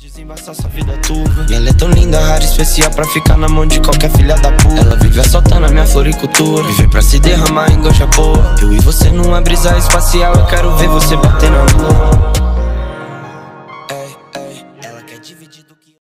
desembaçar sua vida turva. E ela é tão linda, rara, especial pra ficar na mão de qualquer filha da puta. Ela vive assaltando a minha floricultura, vive pra se derramar em goja boa. Eu e você numa brisa espacial, eu quero ver você bater na lua.